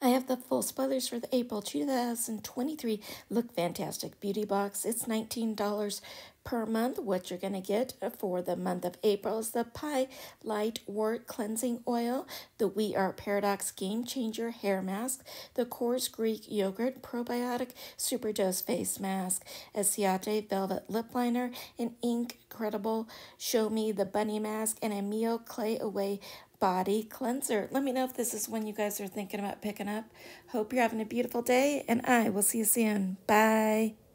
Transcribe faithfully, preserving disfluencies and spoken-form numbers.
I have the full spoilers for the April two thousand twenty-three Lookfantastic Beauty Box. It's nineteen dollars per month. What you're going to get for the month of April is the Pie Light Wort Cleansing Oil, the We Are Paradox Game Changer Hair Mask, the Coors Greek Yogurt Probiotic Superdose Face Mask, a Ciate Velvet Lip Liner, an Incredible Show Me the Bunny Mask, and a Mio Clay Away Body Cleanser. Let me know if this is one you guys are thinking about picking up. Hope you're having a beautiful day, and I will see you soon. Bye.